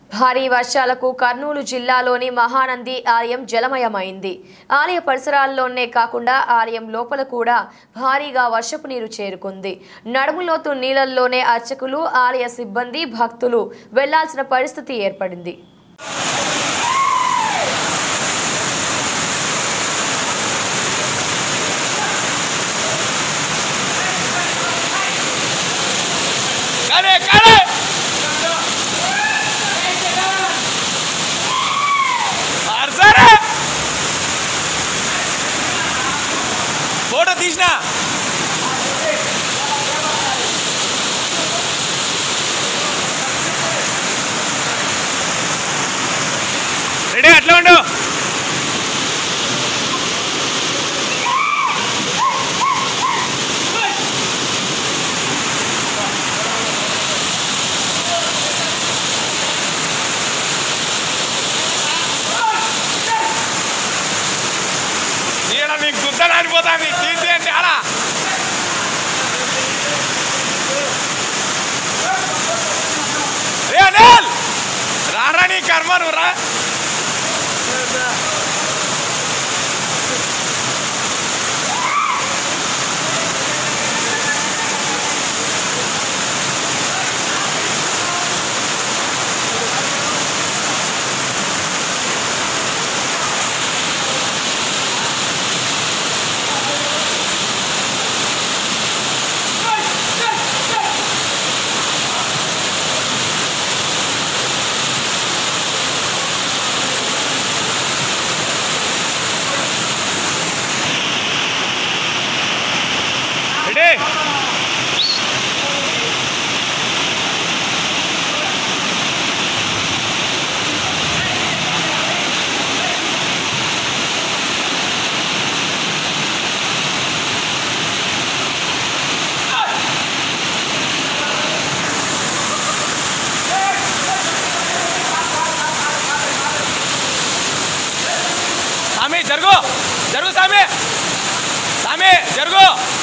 భారీ వర్షాలకు కర్నూలు జిల్లాలోని మహానంది ఆలయం జలమయమైంది. ఆలయ పరిసరాల్లోనే కాకుండా ఆలయం లోపల కూడా భారీగా వర్షపు నీరు చేరుకుంది. నడుములోతు నీళ్లలోనే అర్చకులు, ఆలయ సిబ్బంది, భక్తులు వెళ్లాల్సిన పరిస్థితి ఏర్పడింది. फोटो तीसना रेडी अट्ला उंडु గుద్దలాడిపోతా తీసేయండి అలా రే అనిల్ రారా నీ కర్మ నువ్వు రా सामी जरगो जरगो सामी सामी जरगो